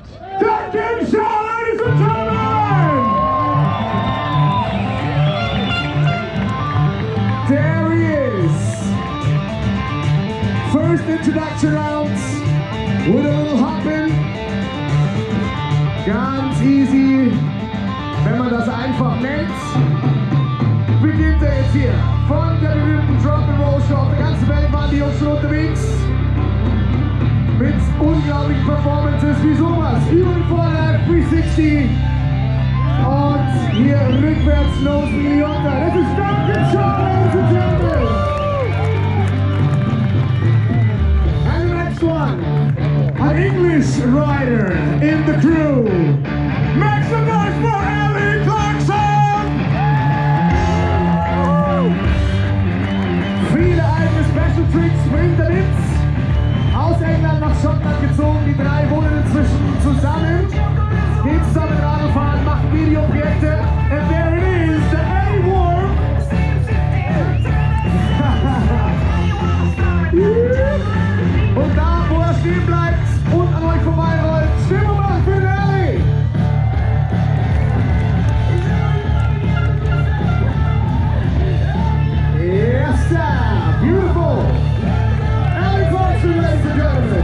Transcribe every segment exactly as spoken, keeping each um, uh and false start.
Duncan Shaw, ladies and gentlemen! There he is. First introduction rounds with a little hopping. Ganz easy, wenn man das einfach nennt. Beginnt er jetzt hier von der berühmten Drop-and-Roll Show. Auf der ganzen Welt waren die Jungs schon unterwegs. Mit unglaublichen Performances wie sowas. Über den Vorderleib, dreihundertsechzig. Und hier rückwärts, Nose Millionen. Das ist Duncan Shaw, ladies and gentlemen. And the next one, an English rider in the crew. Make some noise for Ellie Clarkson! Viele eigene Special Tricks bringt er mit. Aus England nach Schottland gezogen, die drei wohnen inzwischen zusammen. Gehen zusammen Radl fahren, machen Videoprojekte. And there it is, the A-Warm. Und da, wo er stehen bleibt und an euch vorbeirollt, Stimme macht für den Ellie. Yes, sir. Beautiful. Ellie Clarkson, ladies and gentlemen.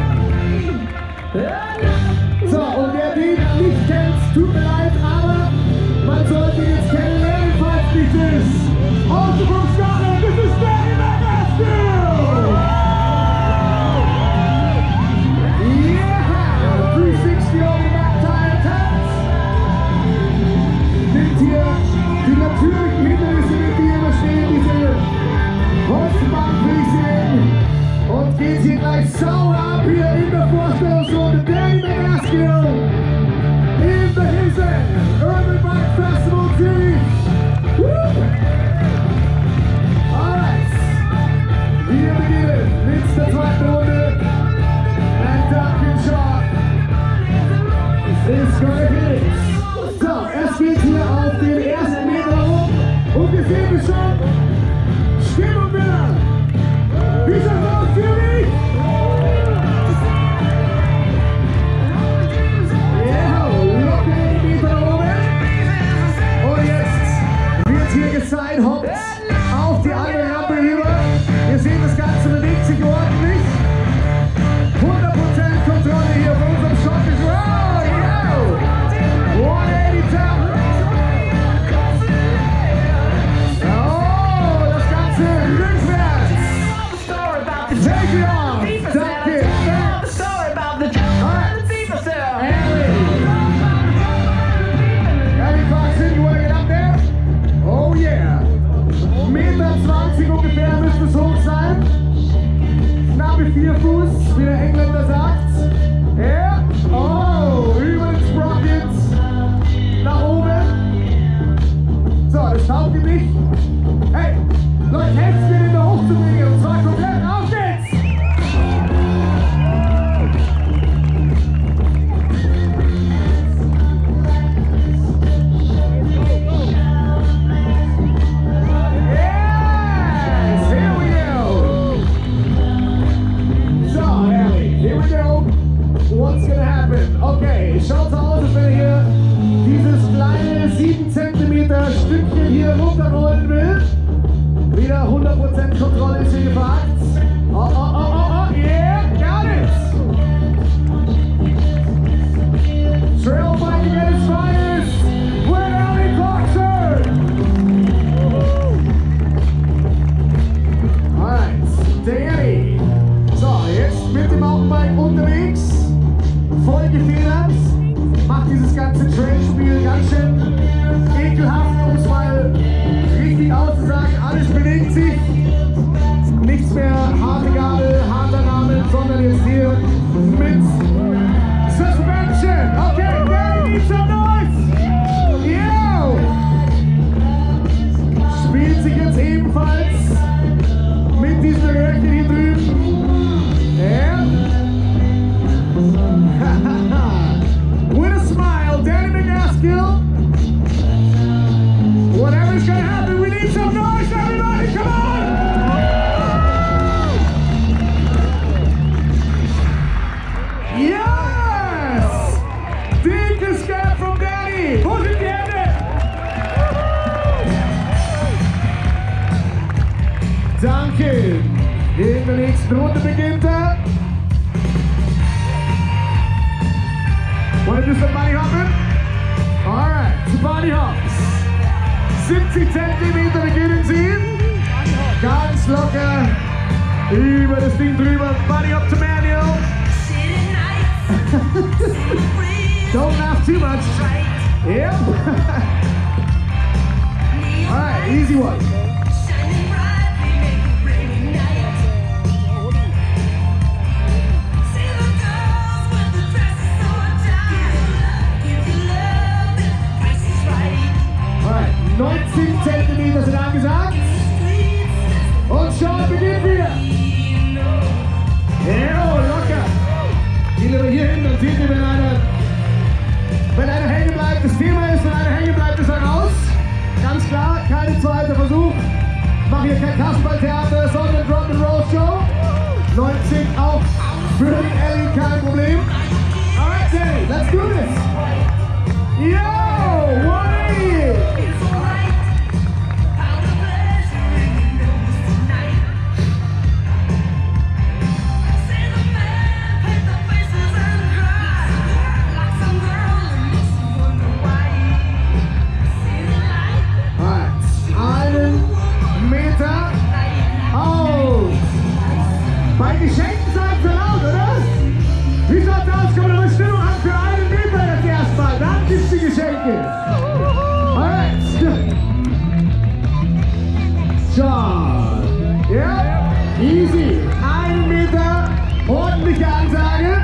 So, und wer den nicht kennt, tut mir leid, aber man sollte ihn jetzt kennenlernen, falls nicht ist. Also from Scotland, this is Danny MacAskill! Yeah! dreihundertsechzig over the back tire taps. Nimmt hier die natürlichen Hindernisse mit, die immer stehen, diese Holzbank, will ich sehen. Und geht hier gleich sauer ab hier in der Vorstellungsrunde. Danny MacAskill in the Hissen Urban Bike Festival Zürich. Alright, wir beginnen mit der zweiten Runde. And Duncan Shaw is gonna hit it. So, es geht hier auf den ersten Meter hoch. Und wir sehen es schon. Stimmung wieder. Wie schaut's aus, Zürich? Ja, locker den Meter oben. Und jetzt wird hier gesidehoppt auf die andere Rampe rüber. Ihr seht, das Ganze bewegt sich ordentlich. hundert Prozent Kontrolle hier von unserem schottischen. Oh, yeah! hundertachtzig Tap. Oh, das Ganze rückwärts. Take it off! Duck it! Alright! Ellie! Ellie Clarkson, you wanna get up there? Oh yeah! Meter zwanzig ungefähr müsste es hoch sein. Knappe vier Fuß, wie der Engländer sagt. Ja! Yeah. Oh! Über den Sprockets. Nach oben. So, das taugt ihm nicht. Hey! Leute, helft mir, den da hochzubringen. Und zwar komplett. Auf geht's! Yes! Here we go! So, Ellie, here we go. What's gonna happen? Okay, schaut aus, als wenn ihr hier dieses kleine sieben Zentimeter Stückchen hier runterrollen will. Wieder hundert Prozent Kontrolle ist hier gefragt. Oh, oh, oh, oh, oh, yeah, got it! Trail biking at its finest with Ellie Clarkson! Alright, Danny. So, jetzt mit dem Mountainbike unterwegs. Voll gefedert. Macht dieses ganze Trailspiel ganz schön ekelhaft, um es mal richtig auszusagen. Alles bewegt sich. Nichts mehr harte Gabel, harter Rahmen, sondern jetzt hier mit Suspension. Okay, Danny needs some noise. Yo! Spielt sich jetzt ebenfalls mit diesen Röhrchen hier drüben. Ja. With a smile, Danny MacAskill. Whatever's gonna happen, we need some noise, everybody, come on! Pumpkin. In der nächsten Runde beginnt er. Wanna do some bunny hopping? Alright, zu Bunny Hops. siebzig Zentimeter beginnen sie. Ganz locker über das Ding drüber. Bunny Hop to manual. Don't laugh too much. Yep. Alright, easy one. neunzehn Zentimeter sind angesagt. Und schon beginnen wir. Ja, locker. Geh lieber hier hin und seht ihr, wenn einer, wenn einer hängen bleibt. Das Thema ist, wenn einer hängen bleibt, ist er raus. Ganz klar, kein zweiter Versuch. Ich mache hier kein Kasperltheater, sondern Drop-and-Roll-Show. neunzehn auch für die Ellie, kein Problem. Alright, Danny, let's do this. Yo, what are you? Bei Geschenken seid ihr laut, oder? Wie schaut's aus? Können wir eine Stimmung haben für einen Meter jetzt erstmal? Dann gibt's die Geschenke. Alright. Schon. Ja, easy. Einen Meter. Ordentliche Ansage.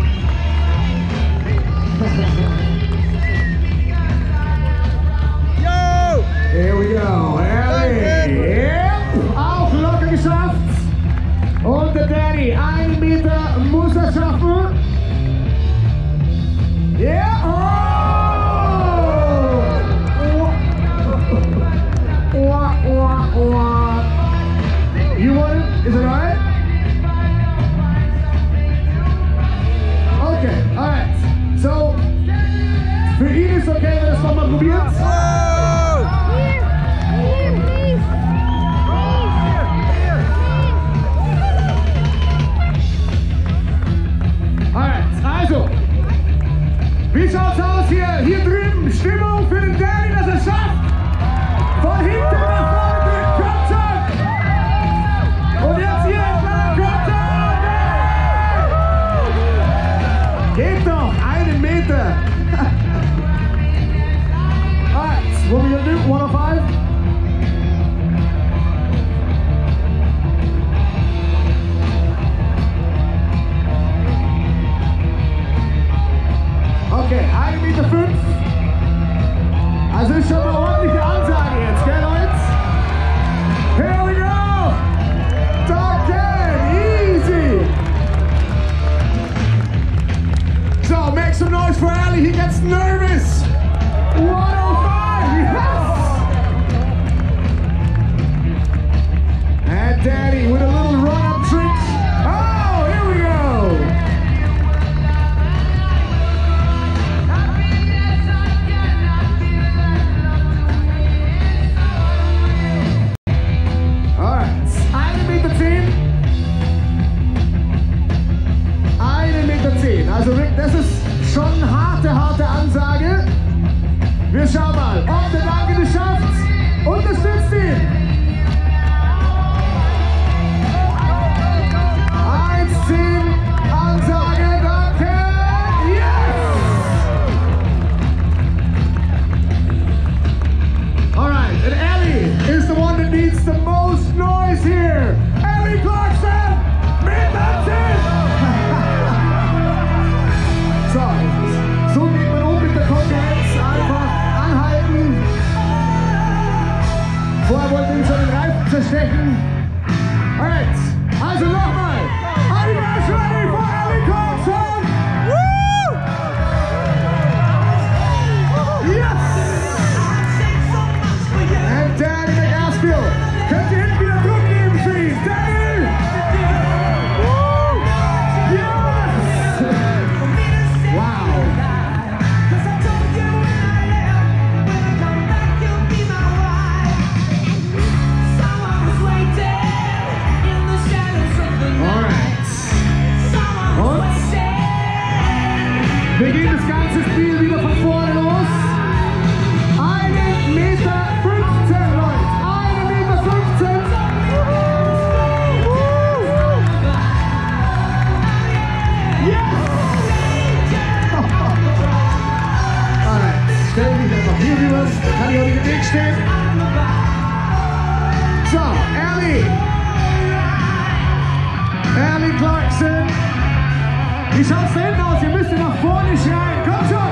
Yo! Here we go. Ellie. Yep. Auch locker geschafft. Und der Danny, einen Meter muss er schaffen. Ja, yeah. Oh! Wah, wah, wah. You want it? Is it alright? Okay, alright. So, für ihn ist okay, wenn er es nochmal probiert. Also, wie schaut's aus hier? Hier drüben, Stimmung für den Dähler, dass er es schafft. Von hinten nach vorne, kommt schon. Und jetzt hier entlang, kommt er. Geht doch, einen Meter. Alright, what we gonna do? one oh five? Okay, ein Meter fünf. Also ist schon eine ordentliche Ansage jetzt, gell Leute? Here we go! Top ten, easy! So, make some noise for Ali, he gets nervous! one oh five, yes! And Danny with a little run-up trick. Oh, here we go! Also das ist schon eine harte, harte Ansage. Wir schauen mal, ob der Danke es schafft. Unterstützt ihn. eins zehn, Ansage, danke. Yes! Alright, and Ellie is the one that needs the most noise here. Ellie Clarkson, mit zehn. So, so geht man um mit der Konkurrenz, einfach anhalten. Vorher wollte ich schon den Reifen zerstechen. Alright, also nochmal. Are you guys ready for Ellie Clarkson? Woo! Yes! And Danny MacAskill. Könnt ihr hinten wieder Druck geben für ihn? Danny! Woo! Yes! Wow! Someone was waiting. Wir gehen das ganze Spiel wieder von vorne los. einen Meter fünfzehn, Leute. einen Meter fünfzehn. Yes! Alright, stell dich einfach hier rüber. Kann ich auch nicht im Weg stehen. So, Ellie. Ellie Clarkson. Wie schaut's da hinten aus? Ihr müsst nach vorne schreien. Komm schon!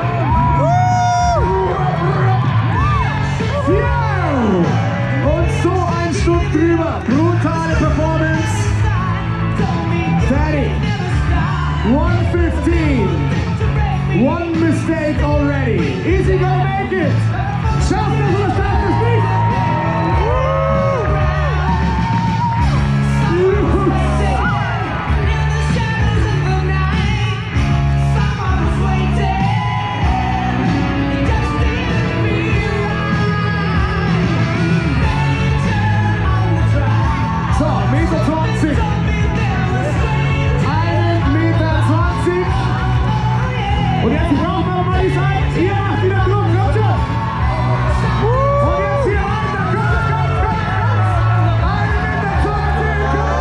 Yeah. Und so ein Stück drüber. Brutale Performance. Danny. one fifteen. One mistake already. Is he gonna make it? Schafft es oder schafft es nicht? Und jetzt brauchen wir mal die Zeit. Ihr macht wieder Druck, kommt schon. Und jetzt hier weiter, kommt, kommt, kommt, kommt. einen Meter zwanzig,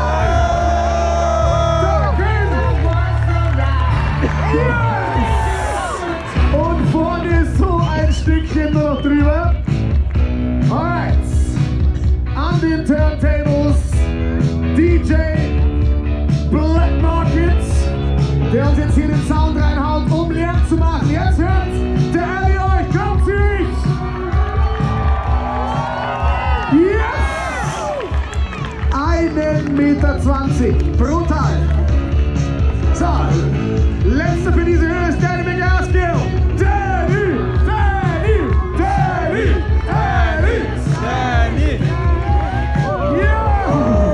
kommt. Yes! Und vorne ist so ein Stückchen nur noch drüber. Alright. An den Turntables D J Black Markets, der uns jetzt hier den Sound reinhaut, um Lärm zu machen. Jetzt hört der Ellie euch, kommt Zürich! Yes! einen Meter zwanzig, brutal! So, letzter für diese Höhe ist Danny MacAskill. Danny! Danny! Danny! Danny! Danny! Yeah!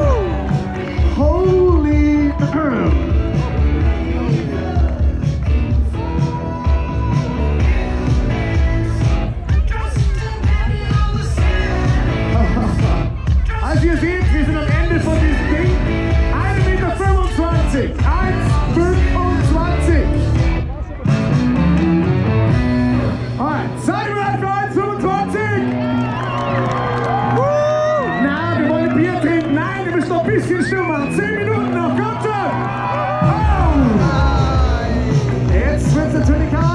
Holy... Also ihr seht, wir sind am Ende von diesem Ding. einen Meter fünfundzwanzig, eins fünfundzwanzig. Alright, seid ihr bereit für eins fünfundzwanzig? Na, wir wollen Bier trinken. Nein, ihr müsst noch ein bisschen still machen. zehn Minuten noch, kommt schon! Oh. Jetzt wird's natürlich hart.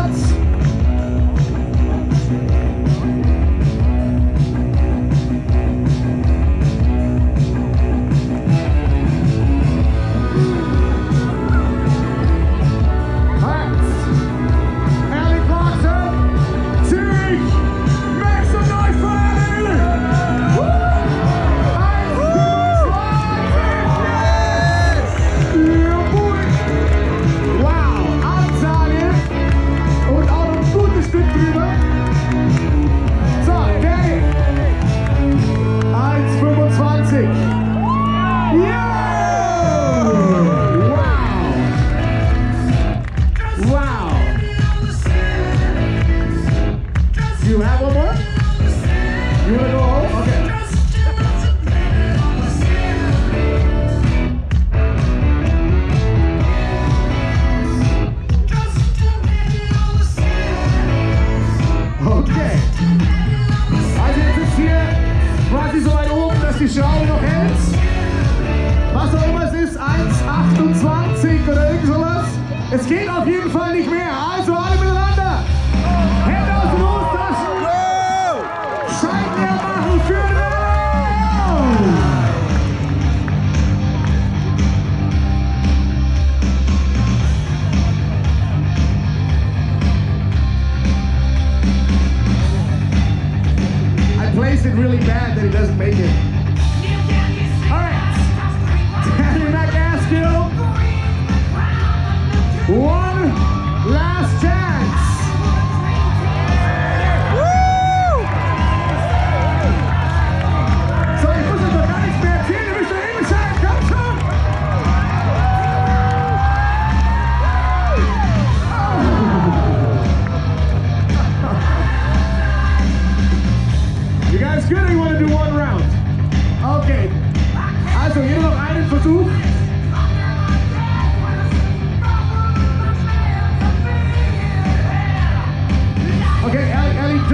Die Schraube noch hält. Was auch immer es ist, eins achtundzwanzig oder irgend sowas. Es geht auf jeden Fall nicht mehr. Also alle miteinander. Hände aus den Hosentaschen. Scheinleer machen für den Raum. I placed it really bad that he doesn't make it. Danny MacAskill, one last chance. Woo! So, ich muss doch gar nichts mehr erzählen, ihr müsst da hinschreiben, kommt schon! You guys good or you want to do one round?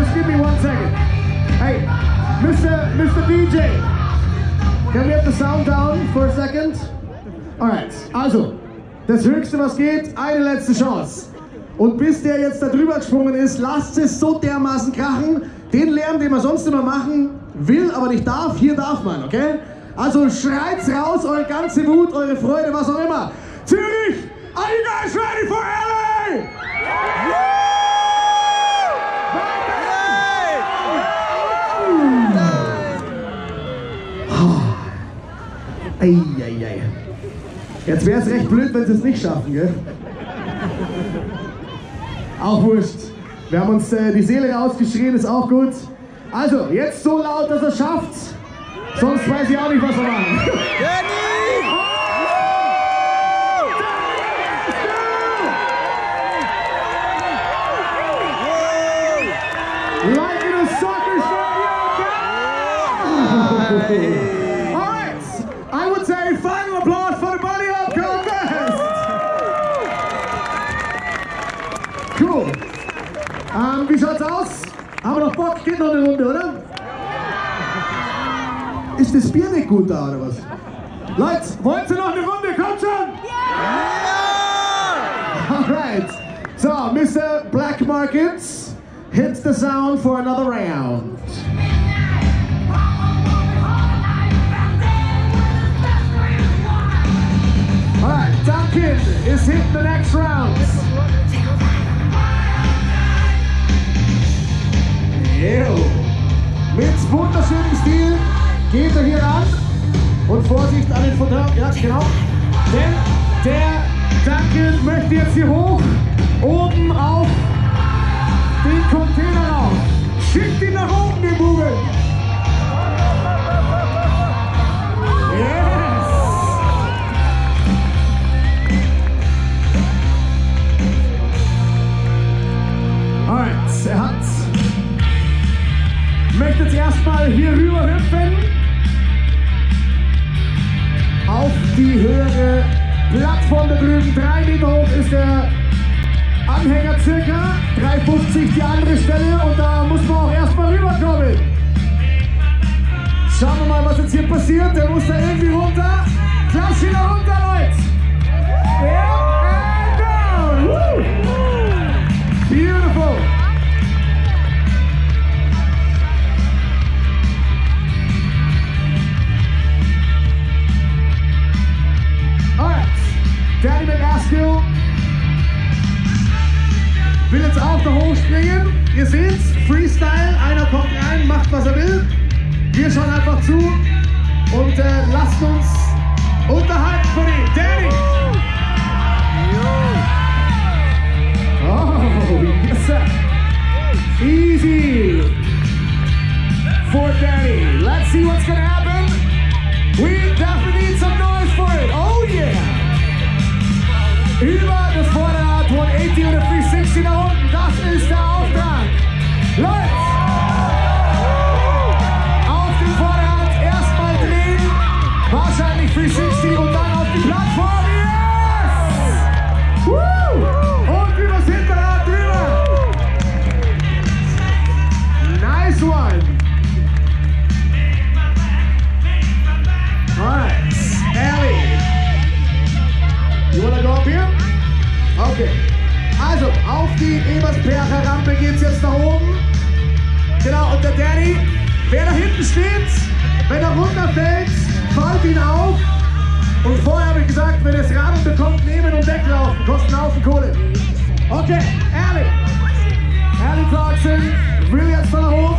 just give me one second. Hey, Mister Mister D J, can we have the sound down for a second? Alright, also, das Höchste was geht, eine letzte Chance. Und bis der jetzt da drüber gesprungen ist, lasst es so dermaßen krachen. Den Lärm, den man sonst immer machen will, aber nicht darf, hier darf man, okay? Also schreit's raus, eure ganze Wut, eure Freude, was auch immer. Zürich, are you guys ready for L A? Eieiei. Jetzt wäre es recht blöd, wenn sie es nicht schaffen, gell? Auch wurscht. Wir haben uns äh, die Seele rausgeschrien, ist auch gut. Also, jetzt so laut, dass er schafft. Sonst weiß ich auch nicht, was wir machen. Like in a soccer stadium! Alright, I would say final applause for the Body Up Contest! Cool. Ähm, wie schaut's aus? Haben wir noch Bock? Geht noch eine Runde, oder? Ist das Bier nicht gut da, oder was? Leute, wollt ihr noch eine Runde? Kommt schon! Ja! Alright. So, Mister Black Markets, hit the sound for another round. Alright, Duncan is hitting the next round. Ew. Mit wunderschönem Stil geht er hier ran und Vorsicht an den Futter, ja genau, denn der Duncan möchte jetzt hier hoch, oben auf den Container rauf. Schickt ihn nach oben, den Bubel. Yes! Alright, er hat möchte jetzt erstmal hier rüber hüpfen auf die höhere Plattform da drüben. Drei Meter hoch ist der Anhänger circa, drei fünfzig die andere Stelle und da muss man auch erstmal rüberkommen. Schauen wir mal, was jetzt hier passiert. Der muss da irgendwie runter. Klatsch ihn da runter, Leute! Yeah, and down! Woo. Beautiful! Danny MacAskill will jetzt auch da hochspringen. Ihr seht's, Freestyle, einer kommt rein, macht was er will. Wir schauen einfach zu und äh, lasst uns unterhalten von ihm. Danny! Oh, yes sir! Easy for Danny. Let's see what's gonna happen. We definitely need some noise for it. Oh yeah! Über das Vorderrad hundertachtzig oder dreihundertsechzig nach unten, das ist der Auftrag. Leute! Auf dem Vorderrad erstmal drehen, wahrscheinlich dreihundertsechzig und dann auf die Plattform. Yes! Woo! Und übers Hinterrad drüber. Nice one! Alright, Ellie. You wanna go up here? Okay. Also, auf die Ebersberger Rampe geht's jetzt nach oben. Genau, und der Danny, wer da hinten steht, wenn er runterfällt, fällt ihn auf. Und vorher habe ich gesagt, wenn er das Rad bekommt, nehmen und weglaufen. Kosten einen Haufen Kohle. Okay, Ellie. Ellie Clarkson will jetzt nach oben.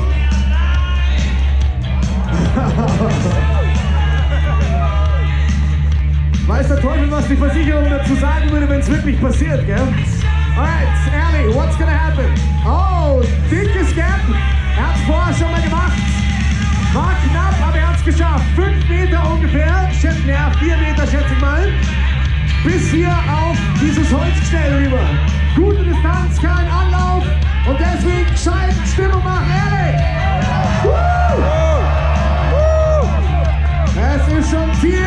Weiß der Teufel, was die Versicherung dazu sagen würde, wenn es wirklich passiert, gell? Alright, Ellie, what's gonna happen? Oh, dickes Gap. Er hat es vorher schon mal gemacht. War knapp, aber er hat es geschafft. Fünf Meter ungefähr, schätzen ja, vier Meter schätze ich mal. Bis hier auf dieses Holzgestell rüber. Gute Distanz, kein Anlauf. Und deswegen gescheit Stimmung machen, Ellie! Woo! Es ist schon viel.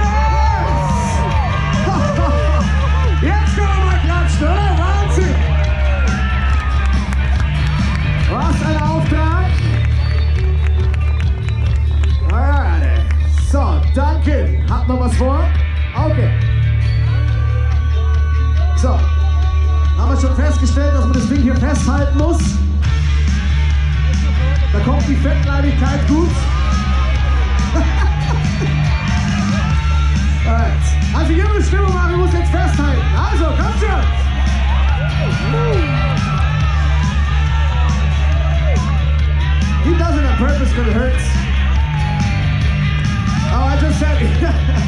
Jetzt können wir mal klatschen, oder? Wahnsinn! Was ein das Ding hier festhalten muss. Da kommt die Fettleibigkeit gut. Alright. Also hier eine Stimmung machen, wir müssen jetzt festhalten. Also, kommt schon! He does it on purpose because it hurts. Oh, I just said it.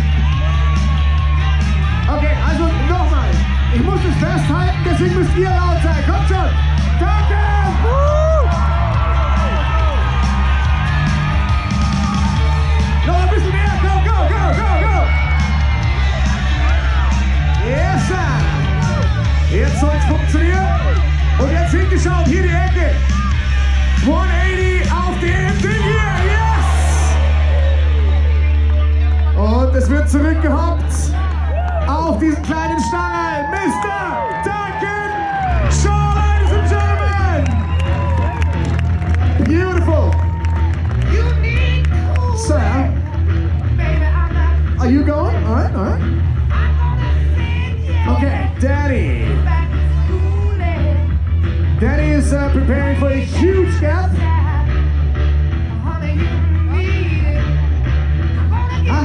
Okay, also nochmal. Ich muss es festhalten, deswegen müsst ihr laut sein. Kommt schon! Danke! Noch ein bisschen mehr. Go, go, go, go, go! Yes, sir! Jetzt soll es funktionieren. Und jetzt hingeschaut, hier die Ecke. hundertachtzig auf dem Ding hier. Yes! Und es wird zurückgehoppt auf diesen kleinen Stangen. Mister Duncan Shaw, ladies and gentlemen. Beautiful. Sir, are you going? All right, all right. Okay, Danny. Danny is uh, preparing for a huge gap. Huh?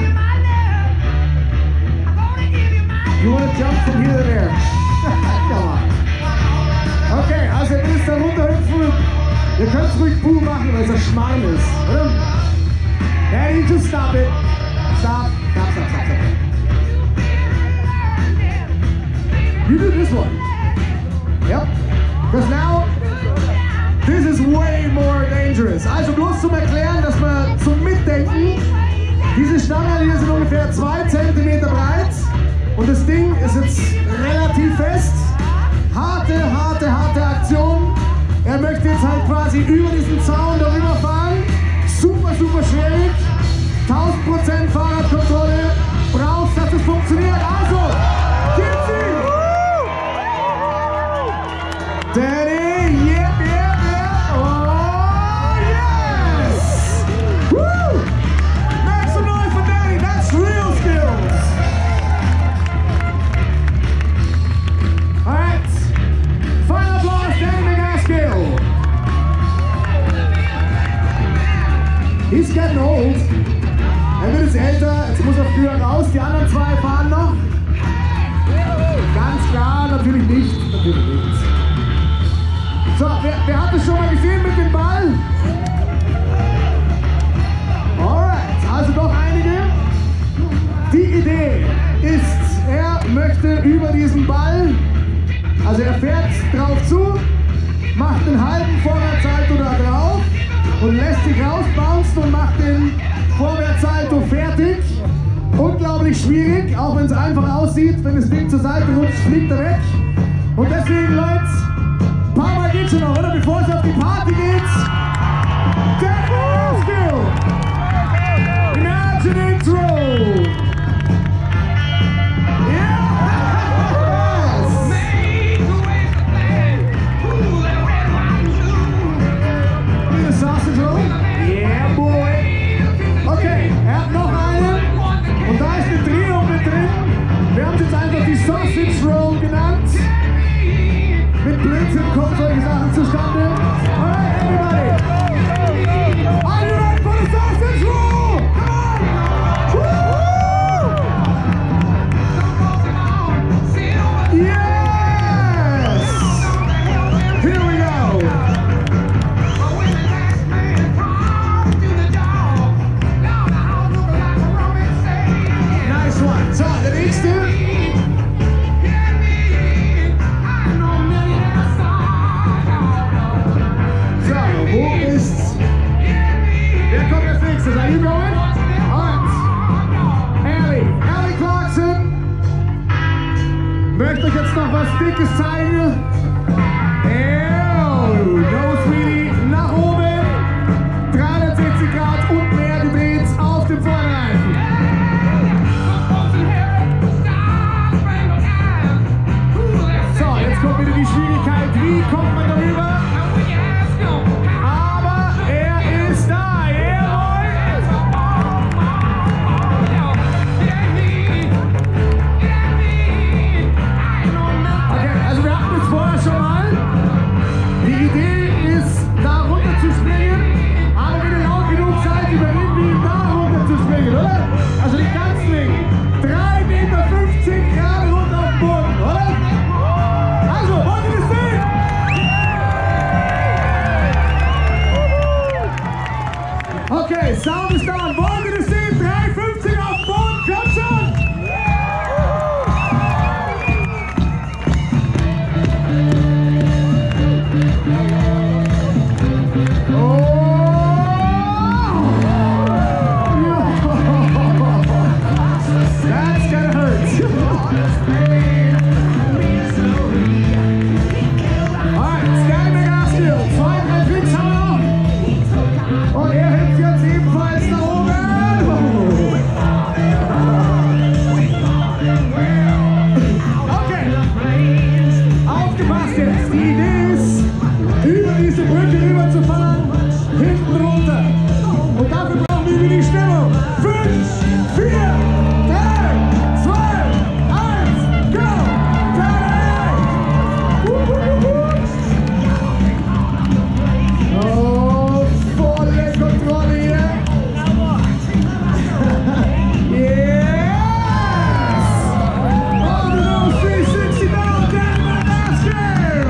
You want to jump from here to there? Come on. Okay, also ihr müsst da runterhüpfen. Ihr könnt es ruhig Buh machen, weil es ein Schmarrn ist, oder? Danny, just stop it. Stop, stop, stop, stop, stop. You do this one. Yep. Because now, this is way more dangerous. Also bloß zum Erklären, dass wir zum Mitdenken, diese Stangen hier sind ungefähr zwei Zentimeter breit und das Ding ist jetzt relativ fest. Harte, harte, harte Aktion. Er möchte jetzt halt quasi über diesen Zaun darüber fahren. Super, super schwierig. tausend Prozent Fahrradkontrolle. Brauchst, dass es funktioniert. Also, gib sie! Danny, yep, yep, yep. Oh, yes! Woo! Make some noise for Danny. That's real skills. All right. Final applause, Danny MacAskill. He's getting old. Er wird jetzt älter, jetzt muss er früher raus. Die anderen zwei fahren noch. Ganz klar, natürlich nicht. Natürlich nicht. So, wer, wer hat das schon mal gesehen mit dem Ball? Alright, also doch einige. Die Idee ist, er möchte über diesen Ball, also er fährt drauf zu, macht den halben Vorwärtssalto da drauf und lässt sich rausbouncen und macht den Vorwärtssalto fertig. Unglaublich schwierig, auch wenn es einfach aussieht, wenn das Ding zur Seite rutscht, fliegt er weg. Und deswegen, Leute, ein paar Mal geht schon noch, oder? Bevor es auf die Party geht. Danny MacAskill! Imagine it roll! Sausage Roll? Yeah, boy! Okay, er hat noch einen. Und da ist eine Drehung mit drin. Wir haben es jetzt einfach die Sausage Roll genannt. Mit Blödsinn kommen solche Sachen zustande. Alright, everybody! Are you ready for the Sausage Roll? Come on! Yes! Here we go! So, der nächste. So, wo ist... Wer kommt als nächstes? Are you going? Alright. Ellie. Ellie Clarkson. Möchte euch jetzt noch was Dickes zeigen. Oh, no, sweetie. Nach oben. dreihundertsechzig Grad und mehr gedreht auf dem Vorderreifen. Kommt wieder die Schwierigkeit, wie kommt man darüber? Aber er ist da, jawohl! Okay, also wir hatten es vorher schon Alright, Danny MacAskill, zwei, drei Tricks haben wir noch. Und er hüpft jetzt ebenfalls nach oben. Okay, aufgepasst jetzt. Die Idee ist, über diese Brücke rüber zu fahren, hinten runter. Und dafür brauchen wir die Stimmung. Fünf, vier, drei, zwei, eins, go! Oh, volle Kontrolle hier. Yes! On the nose, three sixty down, Danny MacAskill!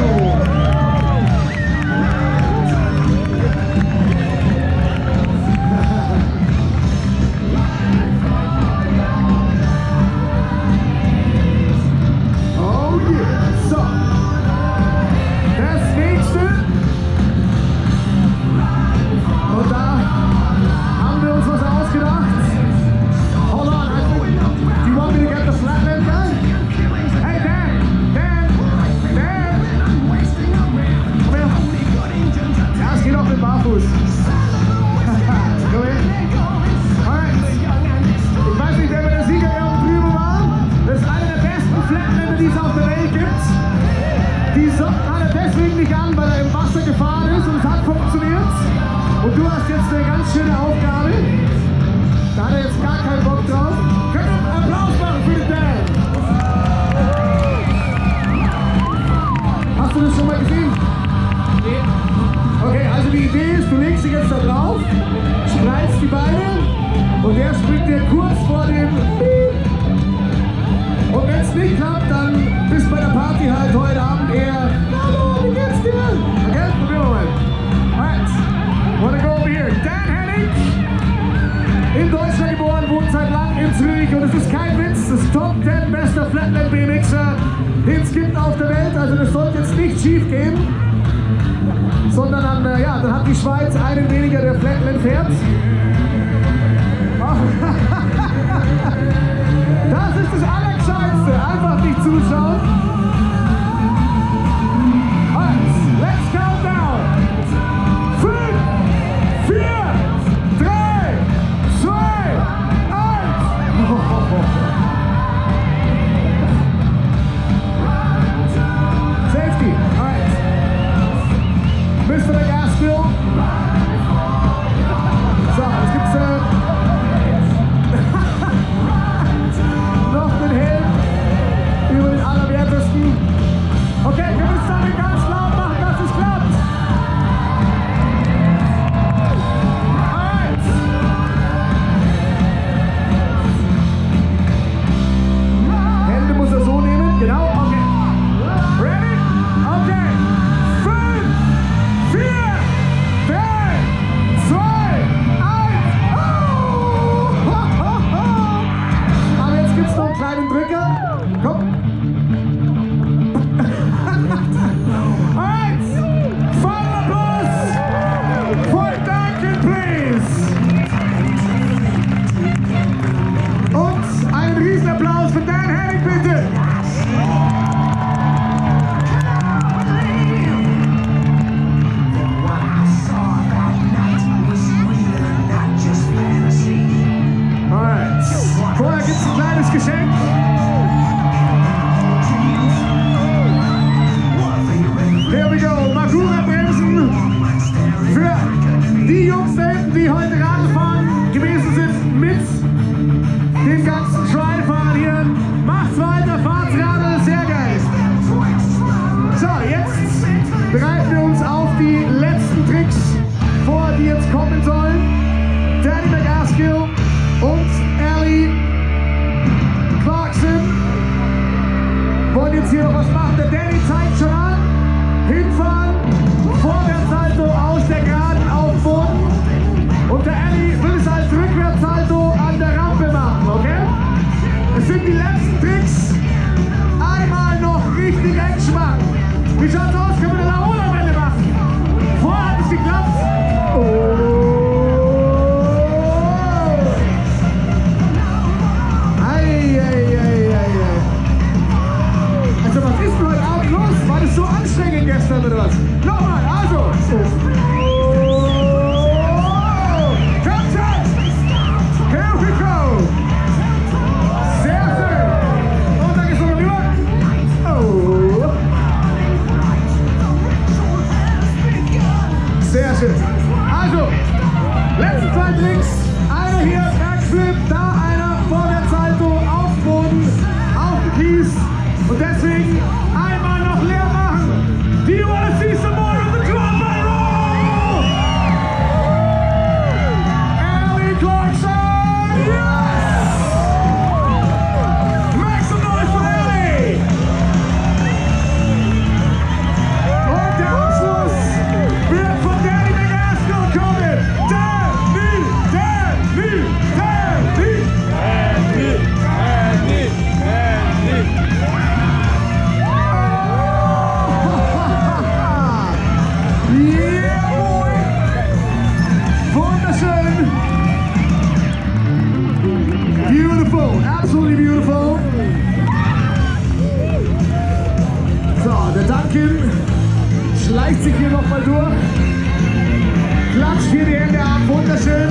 Oh yeah! So, das nächste. Und da haben wir uns was ausgedacht. Hold on, I think, do you want me to get the flatland guy? Hey Dan, Dan, Dan! Komm her. Ja, es geht auch mit Barfuß. Komm her. Alright. Ich weiß nicht, wer bei der Siegerehrung drüben war. Das ist einer der besten Flatländer, die es auf der Welt gibt. Die Socken hat er deswegen nicht an, weil er im Wasser gefahren ist und es hat funktioniert. Und du hast jetzt eine ganz schöne Aufgabe. Da hat er jetzt gar keinen Bock drauf. Können wir einen Applaus machen für den Dan? Hast du das schon mal gesehen? Nee. Okay, also die Idee ist, du legst dich jetzt da drauf, spreizst die Beine und der springt dir kurz vor dem Piep. Und wenn es nicht klappt, dann bist bei der Party halt heute Abend eher, hallo, wie geht's dir? Okay, probieren wir mal. Alright, wanna go over here. Dan Hennig, in Deutschland geboren, wohnt seit langem in Zürich und es ist kein Witz, das Top zehn bester Flatland-B M Xer, den es gibt auf der Welt, also das sollte jetzt nicht schief gehen, sondern dann, äh, ja, dann hat die Schweiz einen weniger, der Flatland fährt. Das ist das Allergescheitste, einfach nicht zuschauen. Eins, let's count down. Fünf, vier, drei, zwei, eins. Safety, alright. Mister MacAskill. So, es gibt äh, noch den Helm über den Allerwertesten. Okay, wir müssen damit ganz laut machen, dass es klappt. Alright. Hände muss er so nehmen, genau, okay. Ready? Okay. Fünf, vier, drei, zwei, eins. Oh! Aber jetzt gibt's noch einen kleinen Drücker. Komm. Eins. Final applause for Duncan, please. Und einen Riesenapplaus für Dan Hennig, bitte. Alright. Vorher gibt es ein kleines Geschenk. Here we go. Magura Bremsen für die Jungs da hinten, die heute Radl fahren gewesen sind mit dem ganzen Trial-Fahren hier. Macht's weiter, fahrt's Radl, sehr geil. So, jetzt bereiten wir uns auf die letzten Tricks vor, die jetzt kommen sollen. Danny MacAskill und Ellie Clarkson wollen jetzt hier noch was machen. Der Danny zeigt schon an. Hinfahren, Vorwärtssalto aus der Geraden auf Boden. Und der Ellie will es als Rückwärtssalto an der Rampe machen, okay? Es sind die letzten Tricks. Einmal noch richtig Endschmack. Wie schaut's aus? Können wir eine Laola-Welle machen? Vorher hat es geklappt. Oh. Nochmal, also. Captain! Here we go! Sehr schön! Und dann geht's nochmal rüber. Oh. Sehr schön. Also, letzten zwei Tricks. Einer hier, Backflip, da einer vor der Salto, auf Boden, auf den Kies. Und deswegen einmal noch leer machen. Do you want to see some more of the drop and roll? Ellie Clarkson, yes! Make some noise for Ellie! Und der Abschluss wird von Danny MacAskill kommen. Danny, Danny, Danny! Danny, Danny, Danny. Yeah, boy! Wunderschön! Beautiful, absolutely beautiful! So, der Duncan schleicht sich hier nochmal durch. Klatscht hier die Hände ab, wunderschön!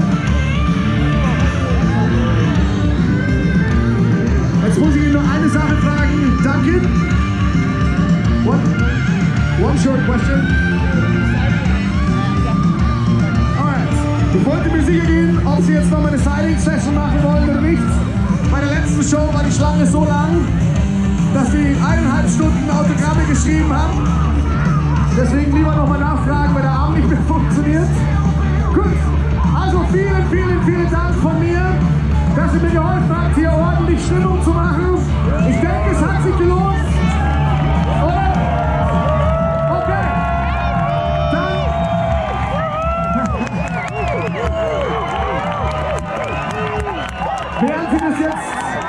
Jetzt muss ich ihn noch eine Sache fragen. Duncan? One, one short question. Ich wollte mir sicher gehen, ob Sie jetzt noch mal eine Styling-Session machen wollen oder nicht. Bei der letzten Show war die Schlange so lang, dass Sie eineinhalb Stunden Autogramme geschrieben haben. Deswegen lieber noch mal nachfragen, weil der Arm nicht mehr funktioniert. Gut, also vielen, vielen, vielen Dank von mir, dass ihr mir geholfen habt, hier ordentlich Stimmung zu machen. Ich denke, es hat sich gelohnt. Oder? Okay. Dann... Während Sie das jetzt...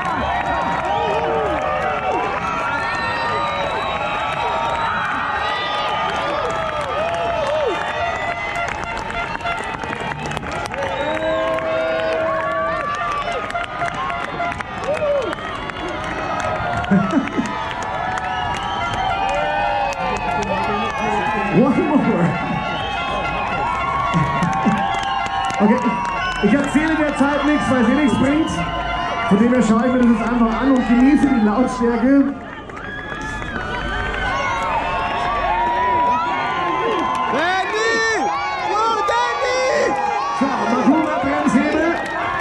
One more. Okay, ich, ich erzähle der Zeit nichts, weil es eh nichts bringt. Von dem her schaue ich mir das jetzt einfach an und genieße die Lautstärke. Danny! Oh, Danny! So, Magura Bremshebel.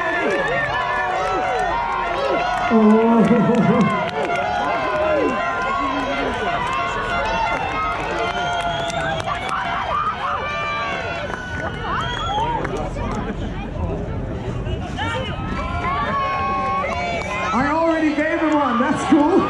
Oh. I already gave him one, that's cool.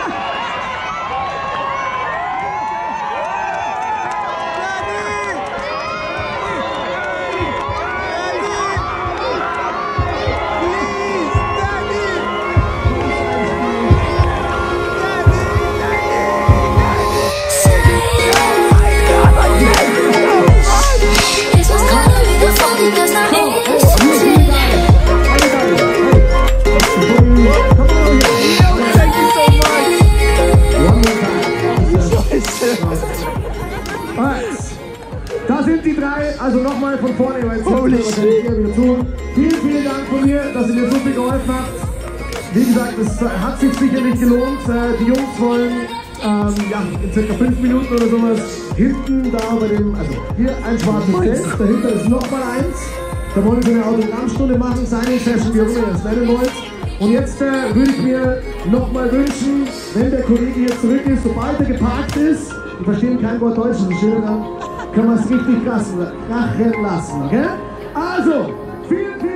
Da sind die drei, also nochmal von vorne, weil jetzt Holy shit. Wieder zu. Vielen, vielen Dank von mir, dass ihr mir so viel geholfen habt. Wie gesagt, es hat sich sicherlich gelohnt. Die Jungs wollen ähm, ja, in circa fünf Minuten oder sowas hinten da bei dem, also hier ein schwarzes Test, dahinter ist nochmal eins. Da wollen wir eine Autogrammstunde machen, Signing Session, wie auch immer ihr das nennen wollt. Und jetzt äh, würde ich mir nochmal wünschen, wenn der Kollege hier zurück ist, sobald er geparkt ist, wir verstehen kein Wort Deutsch, das ist schön dran, können wir es richtig krachen lassen, okay? Also, vielen, vielen